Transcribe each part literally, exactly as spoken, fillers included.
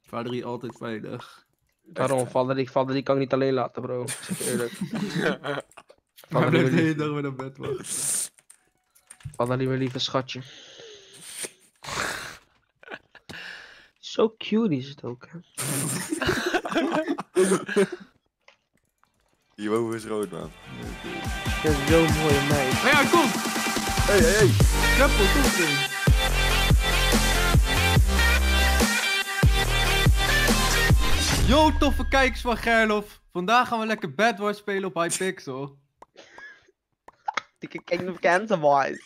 Valerie altijd veilig. Daarom, Valerie, Valerie kan ik niet alleen laten, bro. Ik zeg je eerlijk. Maar Valerie, blijft de mijn hele lieve, dag met een bed wachten. Valerie, mijn lieve schatje. Zo cute is het ook, hè. Je ogen is rood, man. Dat is zo'n mooie meid. Oh ja, kom! Hé, hé, hé! Keppel, kom erin. Yo, toffe kijkers van Gerlof. Vandaag gaan we lekker Bed Wars spelen op Hypixel. Dikke King of Cancer Boys.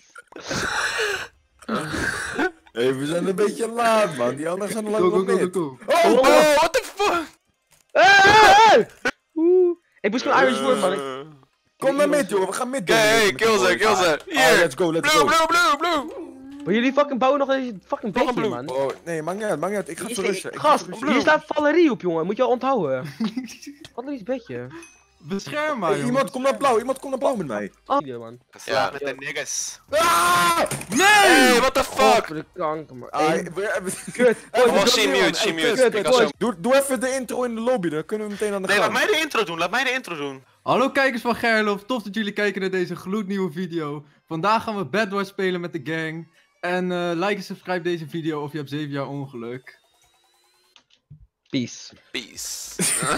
Hé, we zijn een beetje laat, man. Die anderen zijn al Go, lang go, op go, mid. go, go. Oh, Oh, what the fuck? Hey! Oeh. Ik moest gewoon Irish worden, man. Ik- Uh, kom naar mid, jongen. We gaan mid doen. Oké, hey, Met de kill ze, boys. kill ze. Ah, Hier. let's go, let's Blue, go. blue, blue, blue. Maar jullie fucking bouwen nog eens fucking Nog een bedje, blue. man. Oh, nee, maakt niet uit, maakt niet uit. Ik ga Hier verrussen. is- Ik ga Gast, verrussen. hier staat Valerie op, jongen. Moet je al onthouden. Valerie's bedje. Bescherm maar, Hey, jongen. iemand komt naar blauw, iemand komt naar blauw met mij. Oh, ja, man. Ja. Met de niggas. Ah! Hey, what the Fuck. fuck? Voor de kanker, man. Ah, Hey, we- kut. Hey, Oh, we- she mute, she Hey, mute. kut, Ik kut, was zo- Doe, doe even de intro in de lobby, dan kunnen we meteen aan de Nee, gang. laat mij de intro doen. Laat mij de intro doen. Hallo kijkers van Gerlof, tof dat jullie kijken naar deze gloednieuwe video. Vandaag gaan we Bed Wars spelen met de gang. En eh, like en subscribe deze video of je hebt zeven jaar ongeluk. Peace. Peace.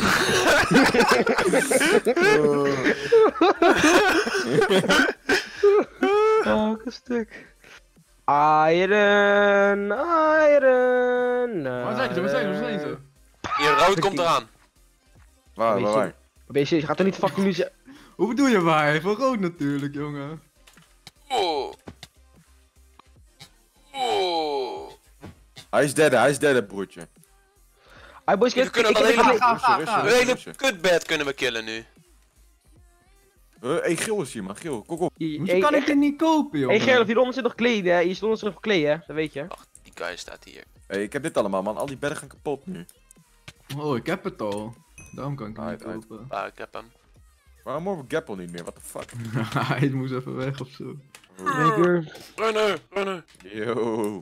Oh, een stuk. Iron, iron. Waar zijn ze? Waar zijn ze? Waar zijn ze? Hier, rood komt eraan. Waar, waar, waar? B C, je gaat toch niet fucking nu zeggen. Hoe bedoel je waar? Van rood natuurlijk, jongen. Oh. Oh. Hij is derde, hij is derde, broertje. Hey boys, We ik kunnen ik- dat ik- hele- ik- Ga, ga, Rustig, ga. Een rustig, hele rustig. kutbed kunnen we killen nu. Hé, hey, Gil is hier, man. Gil, kom op. Hoezo Hey, kan hey, ik dit niet kopen, jongen? hey Gerlof, hieronder zit nog kleden, hè? Hier stond nog nog kleden, hè? Dat weet je. Wacht, die guy staat hier. Hé, hey, ik heb dit allemaal, man. Al die bedden gaan kapot nu. Oh, ik heb het al. Daarom kan ik het niet Uit, uit. kopen. Ah, ik heb hem. Waarom hoor ik Gappel niet meer? What the fuck? Hij moest even weg of zo. Zeker. Runnen, runnen. Yo.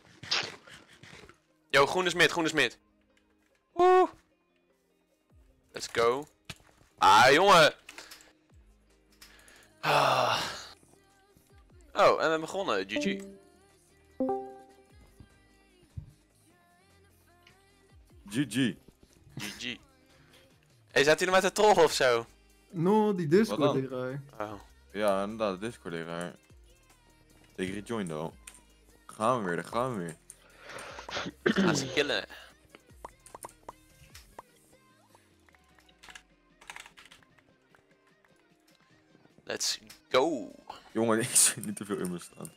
Yo, groen is mid, groen is mid. Woe. Let's go. Ah, jongen. Ah. Oh, en we hebben begonnen. G G. G G. G G. Hey, zaten jullie met de troll of zo? No, die Wat Discord dan? die rij. Oh. Ja, inderdaad, Discord leraar. Ik rejoined al. Gaan we weer, daar gaan we weer. Gaan ze killen. Let's go. Jongen, ik zie niet te veel in me staan.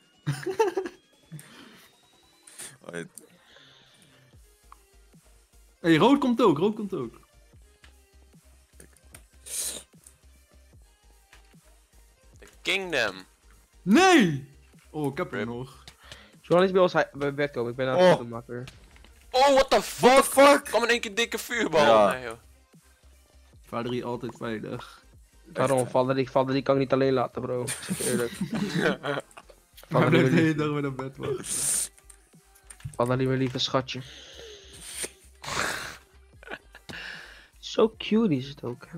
Alright. Hey, rood komt ook, rood komt ook. The Kingdom. Nee! Oh, ik heb er Rip. nog. Johan is bij ons bij bed komen, ik ben aan Oh. het oh. maken. Oh, what the What fuck? the fuck? Kwam in één keer dikke vuurbal. Ja. Nee, joh. Valerie altijd veilig. Daarom, Valerie, Valerie kan ik niet alleen laten, bro. Ik zeg je eerlijk. Maar Valerie, blijft de mijn hele lieve, dag met een bed wachten. Valerie, mijn lieve schatje. Zo cute is het ook, hè.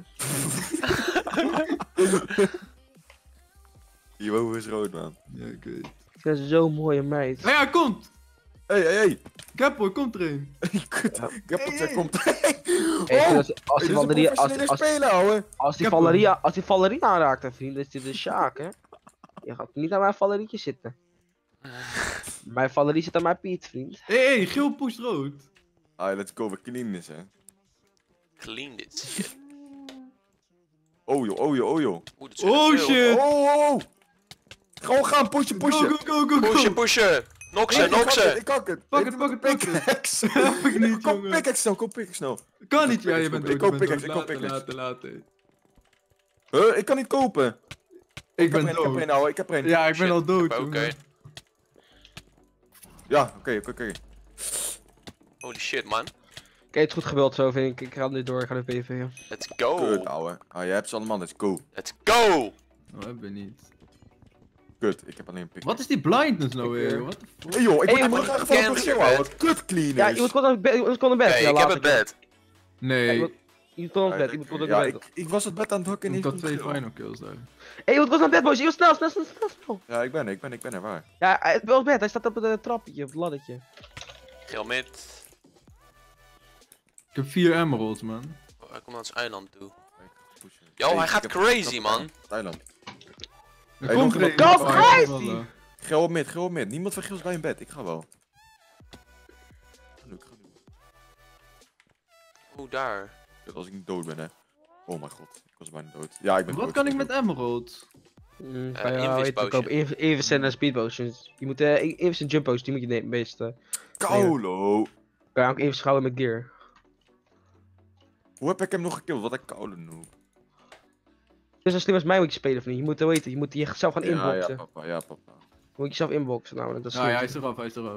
Je ogen is rood, man. Ja, ik weet. Dat is zo'n mooie meid. Hé, hij komt! Hé, hé, hé. Keppel, komt erin. Kut. Gappeltje komt. Hey, Oh! als, als Dit die is een Valerie, als, professionele als, speler, ouwe. als die Ik heb Valerie, als die Valerie aanraakt, hè, vriend, is dit een Sjaak, hè. Je gaat niet aan mijn Valerietje zitten. Mijn Valerie zit aan mijn Piet, vriend. Hé, hey, hey, geel push rood. Ah, let's go, we clean this, hè. Clean dit shit. Oh joh, oh joh, oh joh. Oeh, dat is weer Oh veel. shit! Oh, oh, oh. Gewoon gaan, pushen, Go, pushen. go, go, go, Pushen, go! pushen. Nok Nee, ze, ik kan nok het, ze. Ik kan het. Pak Ik het, doe pak met het, de pak het. pickaxe. Heb ik niet, Kom jongen. pickaxe snel, kom pickaxe snel. Kan niet, ja, je bent dood, Ik je koop bent pickaxe, dood. ik koop Later, pickaxe. later, later. Huh, ik kan niet kopen. Ik Ik heb ben er een, ik heb er dood. een, ouwe, ik heb er een. Ja, ik ben Shit, al dood, Oké. jongen. Ja, oké, oké, oké. Holy shit, man. Oké, het is goed geweld zo, vind ik. Ik ga nu door, ik ga nu P V. Ja. Let's go. Kut, ouwe. Ah, jij hebt ze allemaal, let's go. Let's go. Oh, heb je niet. Kut, ik heb alleen een pik. Wat is die blindness nou weer? What the fuck? Hey joh, ik Hey, word maar- helemaal aangevallen door Cancer, Geel, man. wat kut clean Ja, is. iemand kon naar bed. Iemand kon naar bed. Oké, ja, ik heb laat het bed. Nee, iemand- Iemand kon naar bed. Iemand kon Ja, naar bed. ik, ik was het bed aan het hakken en ik niet had twee final kills daar. Hé, iemand kon naar bed, boys. Iemand snel, snel, snel, snel, snel. Ja, ik ben er, ik ben, ik ben er, waar? Ja, hij is wel op bed. Hij staat op het trappetje, op het laddertje. Geel mid. Ik heb vier emeralds, man. Oh, hij komt naar het eiland toe. Pushen. Yo, Hey, hij ik gaat heb- crazy, ik man. heb- Thailand. Er Hey, komt nog er iemand- een. Go Oh, crazy! vallen. Geel op mid, geel op mid. Niemand van Geel is bij een bed, ik ga wel. Ga nu, ik ga nu. Oeh, daar. Kut, als ik niet dood ben, hè. Oh mijn god, ik was bijna dood. Ja, ik ben Wat dood. kan ik met emerald? Mm, Eh, kan je wel invis weten, potion. koop Inv- Invis en uh, speed potions. Je moet eh Invis en jump potions, die moet je nemen, meest. eh. Kaulo! Kan je ook even schouwen met gear. Hoe heb ik hem nog gekilld? Wat een koude noob. Dus zo slim als mij moet je spelen, vriend. Je moet eh, weten, je moet jezelf gaan Ja, ja, inboxen. papa, ja, papa. Je moet jezelf inboxen namelijk, dat is Ja, ja, slim. hij is eraf, hij is eraf.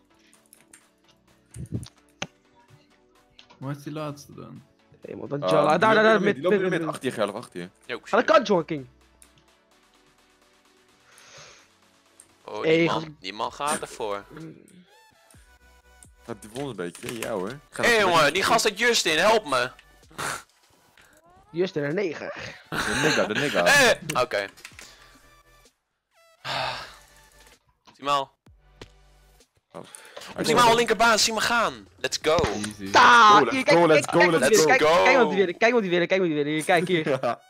Waar is die laatste dan? Hey, man, wat Ah, Jalla. die Daar, daar, daar, loopt met, in de mid, die loopt in de met, mid. met. Achter je, Gerlof, achter je. Yo, Aan de shit. kant, John King. Oh, Hey, die gast- man, die man gaat ervoor. Gaat die volgende een beetje? Ja hoor. Ga Hé hey, nog- jongen, die gast uit Justin, help me. Justin er negen. De nigga, de nigga. Eh, Oké. Optimaal. Hij Optimaal linkerbaan, zie me gaan. Let's go. Easy. Ta! Go, let's Hier, kijk, go, kijk, let's kijk go, wat die let's winnen, go. Kijk kijk wat die winnen, kijk wat die winnen, kijk wat die winnen. Hier, kijk, hier. Ja.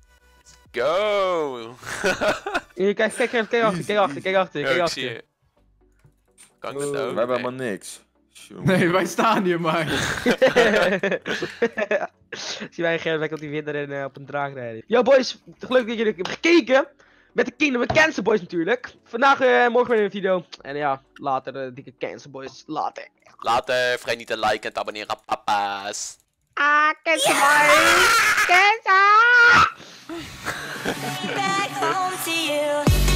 Go. Hier, kijk, kijk, kijk, kijk achter, kijk achter, kijk achter, Ja, kijk ik achter. zie je. Kan ik Oh. dat We ook? hebben Nee. helemaal niks. Tjonge. Nee, wij staan hier maar. Zie wij Gerrit op die winter en eh, op een draak rijden. Yo boys, toch leuk dat jullie hebben gekeken. Met de Kingdom of Cancer Boys natuurlijk. Vandaag, eh, morgen weer een video. En ja, later de dikke Cancer Boys. Later. Later, vergeet niet te liken en te abonneren, papa's. Ah, Cancer Boys! Cancer! Back home to you.